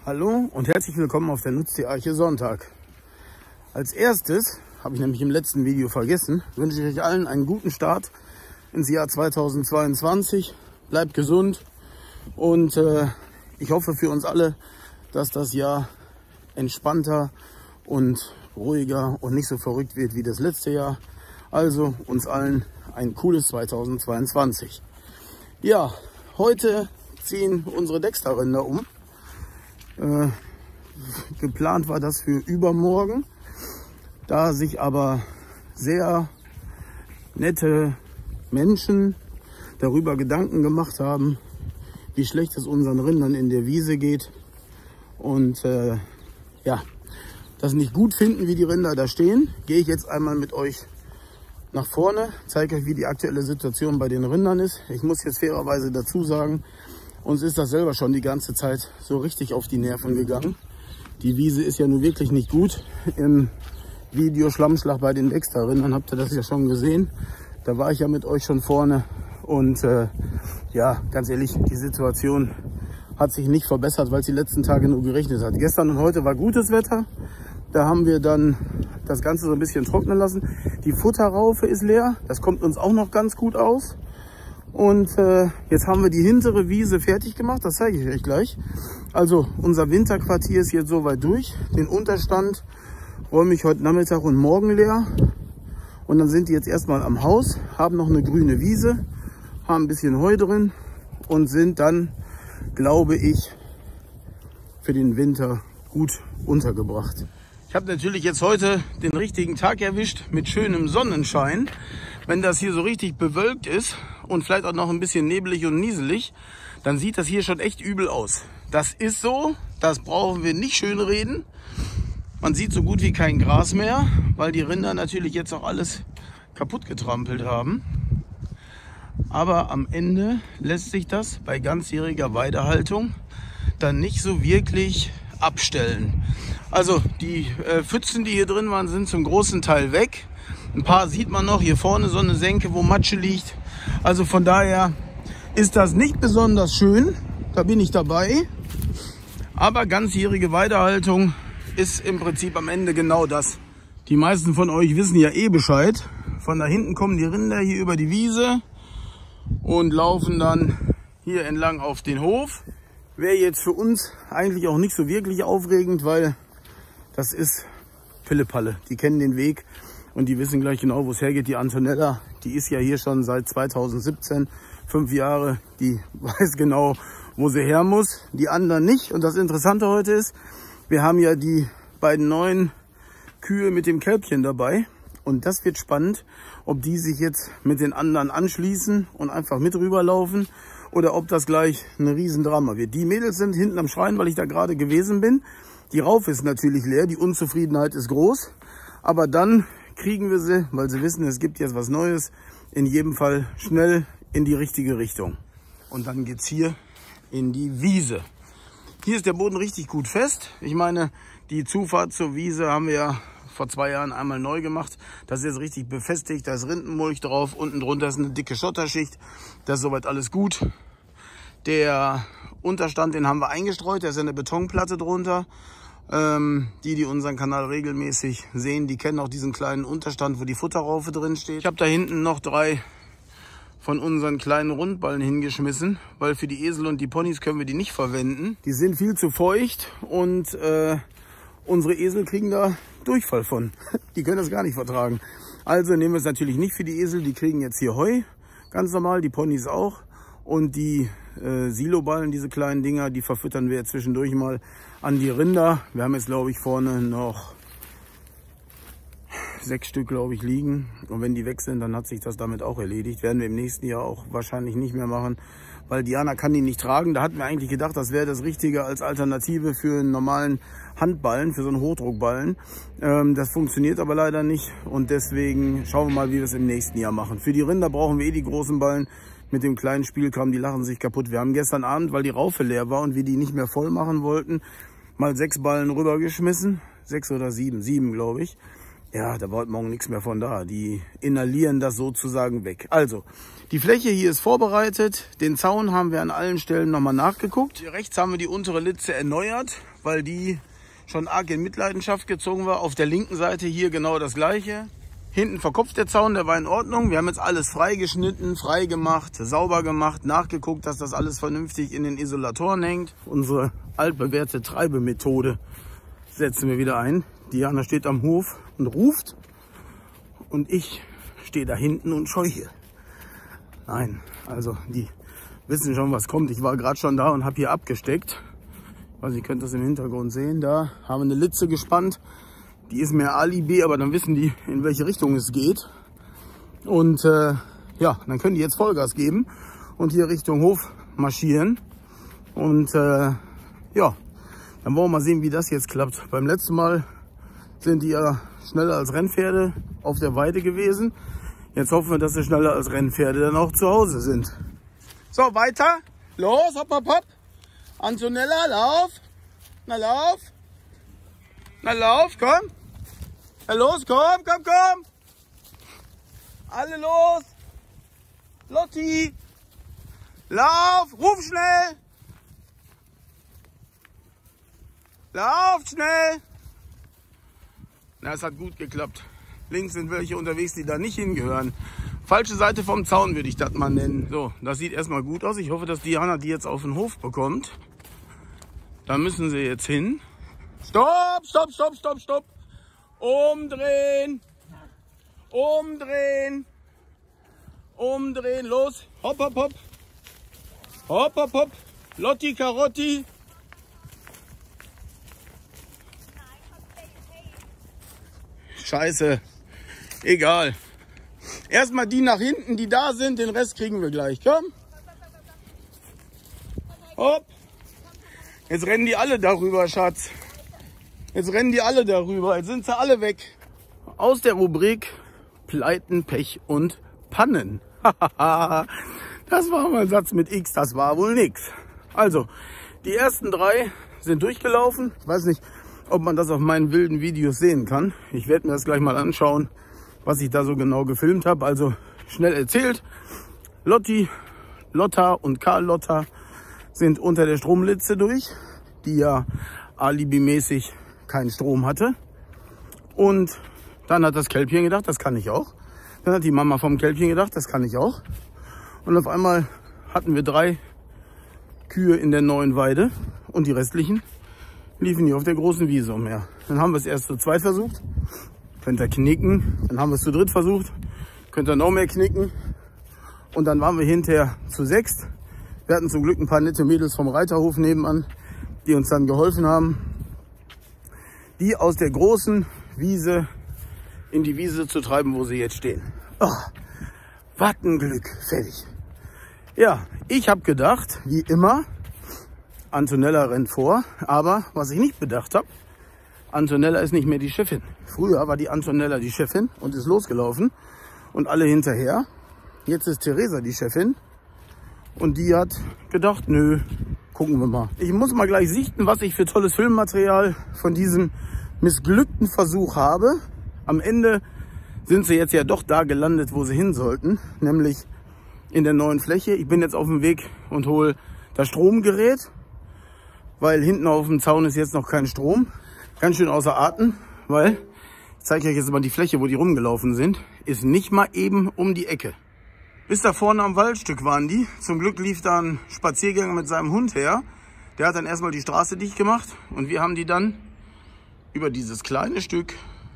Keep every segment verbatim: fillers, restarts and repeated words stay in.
Hallo und herzlich willkommen auf der Nutztierarche Sonntag. Als erstes, habe ich nämlich im letzten Video vergessen, wünsche ich euch allen einen guten Start ins Jahr zweitausendzweiundzwanzig. Bleibt gesund und äh, ich hoffe für uns alle, dass das Jahr entspannter und ruhiger und nicht so verrückt wird wie das letzte Jahr. Also uns allen ein cooles zweitausendzweiundzwanzig. Ja, heute ziehen unsere Dexter-Rinder um. Äh, geplant war das für übermorgen, da sich aber sehr nette Menschen darüber Gedanken gemacht haben, wie schlecht es unseren Rindern in der Wiese geht und äh, ja, das nicht gut finden, wie die Rinder da stehen, gehe ich jetzt einmal mit euch nach vorne, zeige euch, wie die aktuelle Situation bei den Rindern ist. Ich muss jetzt fairerweise dazu sagen, uns ist das selber schon die ganze Zeit so richtig auf die Nerven gegangen. Die Wiese ist ja nun wirklich nicht gut. Im Video Schlammschlag bei den Dexter-Rindern habt ihr das ja schon gesehen. Da war ich ja mit euch schon vorne. Und äh, ja, ganz ehrlich, die Situation hat sich nicht verbessert, weil es die letzten Tage nur geregnet hat. Gestern und heute war gutes Wetter. Da haben wir dann das Ganze so ein bisschen trocknen lassen. Die Futterraufe ist leer. Das kommt uns auch noch ganz gut aus. Und äh, jetzt haben wir die hintere Wiese fertig gemacht, das zeige ich euch gleich. Also unser Winterquartier ist jetzt soweit durch. Den Unterstand räume ich heute Nachmittag und morgen leer. Und dann sind die jetzt erstmal am Haus, haben noch eine grüne Wiese, haben ein bisschen Heu drin und sind dann, glaube ich, für den Winter gut untergebracht. Ich habe natürlich jetzt heute den richtigen Tag erwischt mit schönem Sonnenschein. Wenn das hier so richtig bewölkt ist und vielleicht auch noch ein bisschen nebelig und nieselig, dann sieht das hier schon echt übel aus. Das ist so, das brauchen wir nicht schön reden. Man sieht so gut wie kein Gras mehr, weil die Rinder natürlich jetzt auch alles kaputt getrampelt haben. Aber am Ende lässt sich das bei ganzjähriger Weidehaltung dann nicht so wirklich abstellen. Also die äh, Pfützen, die hier drin waren, sind zum großen Teil weg. Ein paar sieht man noch, hier vorne so eine Senke, wo Matsche liegt. Also von daher ist das nicht besonders schön, da bin ich dabei. Aber ganzjährige Weidehaltung ist im Prinzip am Ende genau das. Die meisten von euch wissen ja eh Bescheid. Von da hinten kommen die Rinder hier über die Wiese und laufen dann hier entlang auf den Hof. Wäre jetzt für uns eigentlich auch nicht so wirklich aufregend, weil das ist Pillepalle. Die kennen den Weg. Und die wissen gleich genau, wo es hergeht. Die Antonella, die ist ja hier schon seit zweitausendsiebzehn, fünf Jahre. Die weiß genau, wo sie her muss. Die anderen nicht. Und das Interessante heute ist, wir haben ja die beiden neuen Kühe mit dem Kälbchen dabei. Und das wird spannend, ob die sich jetzt mit den anderen anschließen und einfach mit rüberlaufen. Oder ob das gleich ein Riesendrama wird. Die Mädels sind hinten am Schrein, weil ich da gerade gewesen bin. Die Raufe ist natürlich leer, die Unzufriedenheit ist groß. Aber dann kriegen wir sie, weil sie wissen, es gibt jetzt was Neues, in jedem Fall schnell in die richtige Richtung. Und dann geht's hier in die Wiese. Hier ist der Boden richtig gut fest. Ich meine, die Zufahrt zur Wiese haben wir ja vor zwei Jahren einmal neu gemacht. Das ist jetzt richtig befestigt, da ist Rindenmulch drauf, unten drunter ist eine dicke Schotterschicht. Das ist soweit alles gut. Der Unterstand, den haben wir eingestreut, da ist eine Betonplatte drunter. Ähm, die, die unseren Kanal regelmäßig sehen, die kennen auch diesen kleinen Unterstand, wo die Futterraufe drin steht. Ich habe da hinten noch drei von unseren kleinen Rundballen hingeschmissen, weil für die Esel und die Ponys können wir die nicht verwenden. Die sind viel zu feucht und äh, unsere Esel kriegen da Durchfall von. Die können das gar nicht vertragen. Also nehmen wir es natürlich nicht für die Esel, die kriegen jetzt hier Heu, ganz normal, die Ponys auch. Und die äh, Siloballen, diese kleinen Dinger, die verfüttern wir jetzt zwischendurch mal an die Rinder. Wir haben jetzt, glaube ich, vorne noch sechs Stück, glaube ich, liegen. Und wenn die weg sind, dann hat sich das damit auch erledigt. Werden wir im nächsten Jahr auch wahrscheinlich nicht mehr machen, weil Diana kann die nicht tragen. Da hatten wir eigentlich gedacht, das wäre das Richtige als Alternative für einen normalen Handballen, für so einen Hochdruckballen. Ähm, das funktioniert aber leider nicht und deswegen schauen wir mal, wie wir es im nächsten Jahr machen. Für die Rinder brauchen wir eh die großen Ballen. Mit dem kleinen Spielkram, die lachen sich kaputt. Wir haben gestern Abend, weil die Raufe leer war und wir die nicht mehr voll machen wollten, mal sechs Ballen rübergeschmissen. Sechs oder sieben, sieben glaube ich. Ja, da war heute Morgen nichts mehr von da. Die inhalieren das sozusagen weg. Also, die Fläche hier ist vorbereitet. Den Zaun haben wir an allen Stellen nochmal nachgeguckt. Hier rechts haben wir die untere Litze erneuert, weil die schon arg in Mitleidenschaft gezogen war. Auf der linken Seite hier genau das gleiche. Hinten verkopft der Zaun, der war in Ordnung. Wir haben jetzt alles freigeschnitten, frei gemacht, sauber gemacht, nachgeguckt, dass das alles vernünftig in den Isolatoren hängt. Unsere altbewährte Treibemethode setzen wir wieder ein. Diana steht am Hof und ruft und ich stehe da hinten und scheuche. Nein, also die wissen schon, was kommt. Ich war gerade schon da und habe hier abgesteckt. Also ihr könnt das im Hintergrund sehen. Da haben wir eine Litze gespannt. Die ist mehr Alibi, aber dann wissen die, in welche Richtung es geht. Und äh, ja, dann können die jetzt Vollgas geben und hier Richtung Hof marschieren. Und äh, ja, dann wollen wir mal sehen, wie das jetzt klappt. Beim letzten Mal sind die ja schneller als Rennpferde auf der Weide gewesen. Jetzt hoffen wir, dass sie schneller als Rennpferde dann auch zu Hause sind. So, weiter. Los, hopp, hopp, hopp. Antonella, lauf. Na, lauf. Na, lauf, komm. Na, los, komm, komm, komm. Alle los. Lotti. Lauf, ruf schnell. Lauf schnell. Na, es hat gut geklappt. Links sind welche unterwegs, die da nicht hingehören. Falsche Seite vom Zaun würde ich das mal nennen. So, das sieht erstmal gut aus. Ich hoffe, dass Diana die jetzt auf den Hof bekommt. Da müssen sie jetzt hin. Stopp, stopp, stopp, stopp, stopp. Umdrehen. Umdrehen. Umdrehen. Los. Hopp, hopp, hopp. Hopp, hopp, hopp. Lotti, Karotti. Scheiße. Egal. Erstmal die nach hinten, die da sind. Den Rest kriegen wir gleich. Komm. Hopp. Jetzt rennen die alle darüber, Schatz. Jetzt rennen die alle darüber. Jetzt sind sie alle weg. Aus der Rubrik Pleiten, Pech und Pannen. Das war mal ein Satz mit X. Das war wohl nix. Also, die ersten drei sind durchgelaufen. Ich weiß nicht, ob man das auf meinen wilden Videos sehen kann. Ich werde mir das gleich mal anschauen, was ich da so genau gefilmt habe. Also schnell erzählt. Lotti, Lotta und Karl Lotta sind unter der Stromlitze durch, die ja alibimäßig keinen Strom hatte. Und dann hat das Kälbchen gedacht, das kann ich auch. Dann hat die Mama vom Kälbchen gedacht, das kann ich auch. Und auf einmal hatten wir drei Kühe in der neuen Weide und die restlichen liefen hier auf der großen Wiese umher. Dann haben wir es erst zu zweit versucht. Könnt ihr knicken. Dann haben wir es zu dritt versucht. Könnt ihr noch mehr knicken. Und dann waren wir hinterher zu sechst. Wir hatten zum Glück ein paar nette Mädels vom Reiterhof nebenan, die uns dann geholfen haben, die aus der großen Wiese in die Wiese zu treiben, wo sie jetzt stehen. Oh, was ein Glück. Fertig. Ja, ich habe gedacht, wie immer, Antonella rennt vor. Aber was ich nicht bedacht habe, Antonella ist nicht mehr die Chefin. Früher war die Antonella die Chefin und ist losgelaufen und alle hinterher. Jetzt ist Theresa die Chefin und die hat gedacht, nö, gucken wir mal. Ich muss mal gleich sichten, was ich für tolles Filmmaterial von diesem missglückten Versuch habe. Am Ende sind sie jetzt ja doch da gelandet, wo sie hin sollten, nämlich in der neuen Fläche. Ich bin jetzt auf dem Weg und hole das Stromgerät, weil hinten auf dem Zaun ist jetzt noch kein Strom. Ganz schön außer Atem, weil, ich zeige euch jetzt mal die Fläche, wo die rumgelaufen sind, ist nicht mal eben um die Ecke. Bis da vorne am Waldstück waren die. Zum Glück lief da ein Spaziergänger mit seinem Hund her. Der hat dann erstmal die Straße dicht gemacht und wir haben die dann über dieses kleine Stück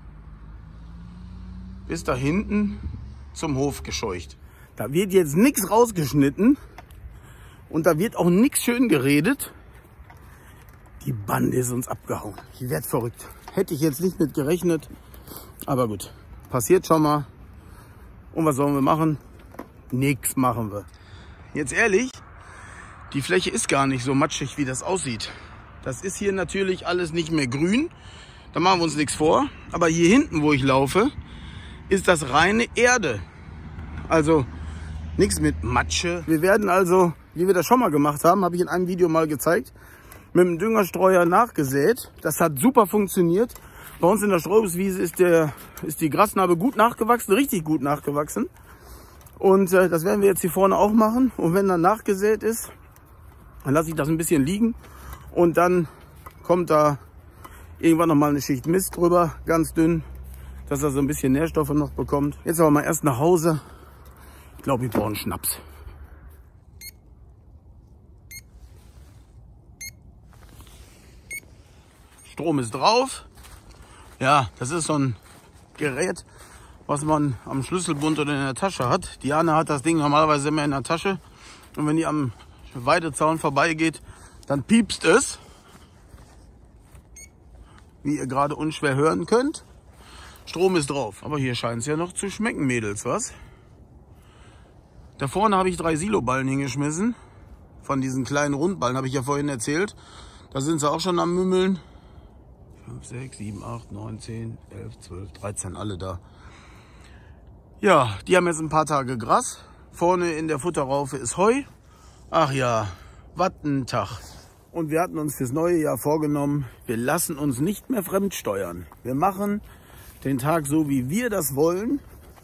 bis da hinten zum Hof gescheucht. Da wird jetzt nichts rausgeschnitten und da wird auch nichts schön geredet. Die Bande ist uns abgehauen. Ich werde verrückt. Hätte ich jetzt nicht mit gerechnet. Aber gut, passiert schon mal. Und was sollen wir machen? Nix machen wir. Jetzt ehrlich, die Fläche ist gar nicht so matschig, wie das aussieht. Das ist hier natürlich alles nicht mehr grün. Da machen wir uns nichts vor. Aber hier hinten, wo ich laufe, ist das reine Erde. Also nichts mit Matsche. Wir werden also, wie wir das schon mal gemacht haben, habe ich in einem Video mal gezeigt, mit dem Düngerstreuer nachgesät. Das hat super funktioniert. Bei uns in der Streuobstwiese ist, der, ist die Grasnarbe gut nachgewachsen, richtig gut nachgewachsen. Und äh, das werden wir jetzt hier vorne auch machen. Und wenn dann nachgesät ist, dann lasse ich das ein bisschen liegen. Und dann kommt da irgendwann noch mal eine Schicht Mist drüber, ganz dünn, dass er so ein bisschen Nährstoffe noch bekommt. Jetzt aber mal erst nach Hause. Ich glaube, wir brauchen Schnaps. Strom ist drauf. Ja, das ist so ein Gerät, was man am Schlüsselbund oder in der Tasche hat. Diana hat das Ding normalerweise immer in der Tasche. Und wenn die am Weidezaun vorbeigeht, dann piepst es. Wie ihr gerade unschwer hören könnt. Strom ist drauf. Aber hier scheint es ja noch zu schmecken, Mädels, was? Da vorne habe ich drei Siloballen hingeschmissen. Von diesen kleinen Rundballen habe ich ja vorhin erzählt. Da sind sie auch schon am Mümmeln. fünf, sechs, sieben, acht, neun, zehn, elf, zwölf, dreizehn, alle da. Ja, die haben jetzt ein paar Tage Gras. Vorne in der Futterraufe ist Heu. Ach ja, was ein Tag. Und wir hatten uns fürs neue Jahr vorgenommen, wir lassen uns nicht mehr fremd steuern. Wir machen den Tag so, wie wir das wollen.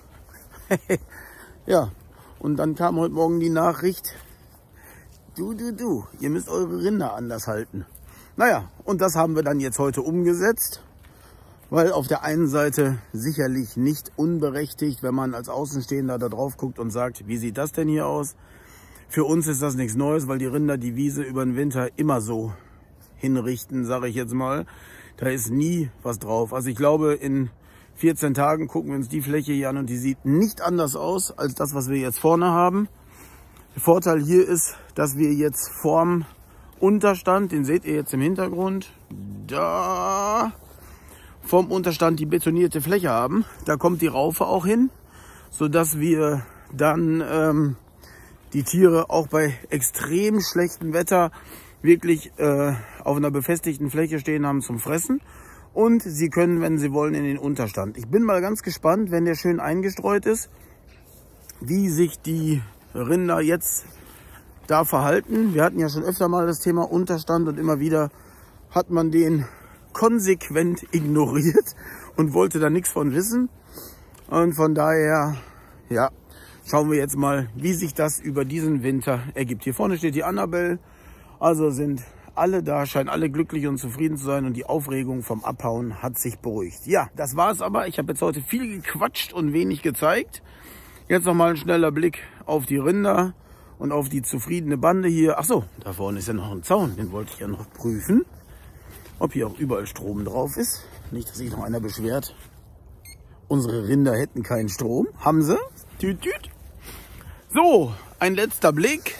Ja, und dann kam heute Morgen die Nachricht, du, du, du, ihr müsst eure Rinder anders halten. Naja, und das haben wir dann jetzt heute umgesetzt, weil auf der einen Seite sicherlich nicht unberechtigt, wenn man als Außenstehender da drauf guckt und sagt, wie sieht das denn hier aus? Für uns ist das nichts Neues, weil die Rinder die Wiese über den Winter immer so hinrichten, sage ich jetzt mal. Da ist nie was drauf. Also ich glaube, in vierzehn Tagen gucken wir uns die Fläche hier an und die sieht nicht anders aus als das, was wir jetzt vorne haben. Der Vorteil hier ist, dass wir jetzt vorm Unterstand, den seht ihr jetzt im Hintergrund, da vom Unterstand die betonierte Fläche haben. Da kommt die Raufe auch hin, sodass wir dann ähm, die Tiere auch bei extrem schlechtem Wetter wirklich äh, auf einer befestigten Fläche stehen haben zum Fressen. Und sie können, wenn sie wollen, in den Unterstand. Ich bin mal ganz gespannt, wenn der schön eingestreut ist, wie sich die Rinder jetzt da verhalten. Wir hatten ja schon öfter mal das Thema Unterstand und immer wieder hat man den konsequent ignoriert und wollte da nichts von wissen. Und von daher, ja, schauen wir jetzt mal, wie sich das über diesen Winter ergibt. Hier vorne steht die Annabelle, also sind alle da, scheinen alle glücklich und zufrieden zu sein und die Aufregung vom Abhauen hat sich beruhigt. Ja, das war's aber. Ich habe jetzt heute viel gequatscht und wenig gezeigt. Jetzt noch mal ein schneller Blick auf die Rinder und auf die zufriedene Bande hier. Ach so, da vorne ist ja noch ein Zaun, den wollte ich ja noch prüfen, ob hier auch überall Strom drauf ist. Nicht, dass sich noch einer beschwert, unsere Rinder hätten keinen Strom. Haben sie? Tüt, tüt. So, ein letzter Blick.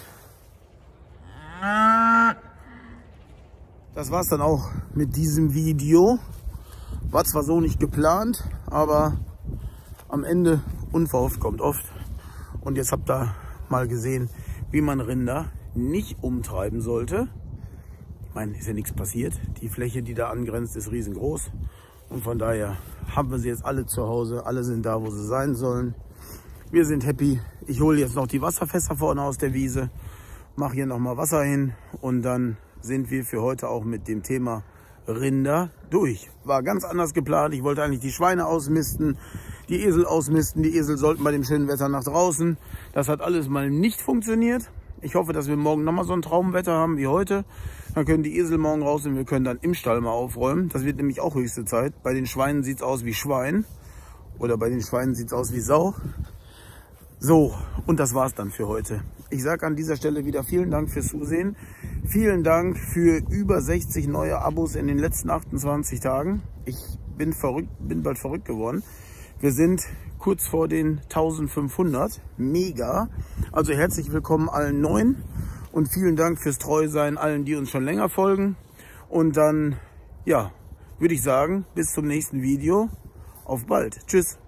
Das war's dann auch mit diesem Video. War zwar so nicht geplant, aber am Ende unverhofft kommt oft. Und jetzt habt ihr mal gesehen, wie man Rinder nicht umtreiben sollte. Ich meine, ist ja nichts passiert. Die Fläche, die da angrenzt, ist riesengroß. Und von daher haben wir sie jetzt alle zu Hause. Alle sind da, wo sie sein sollen. Wir sind happy. Ich hole jetzt noch die Wasserfässer vorne aus der Wiese. Mache hier nochmal Wasser hin. Und dann sind wir für heute auch mit dem Thema Rinder durch. War ganz anders geplant. Ich wollte eigentlich die Schweine ausmisten, die Esel ausmisten. Die Esel sollten bei dem schönen Wetter nach draußen. Das hat alles mal nicht funktioniert. Ich hoffe, dass wir morgen nochmal so ein Traumwetter haben wie heute. Dann können die Esel morgen raus und wir können dann im Stall mal aufräumen. Das wird nämlich auch höchste Zeit. Bei den Schweinen sieht es aus wie Schwein. Oder bei den Schweinen sieht es aus wie Sau. So, und das war's dann für heute. Ich sage an dieser Stelle wieder vielen Dank fürs Zusehen. Vielen Dank für über sechzig neue Abos in den letzten achtundzwanzig Tagen. Ich bin verrückt, bin bald verrückt geworden. Wir sind kurz vor den eintausendfünfhundert. Mega. Also herzlich willkommen allen Neuen und vielen Dank fürs Treusein allen, die uns schon länger folgen. Und dann, ja, würde ich sagen, bis zum nächsten Video. Auf bald. Tschüss.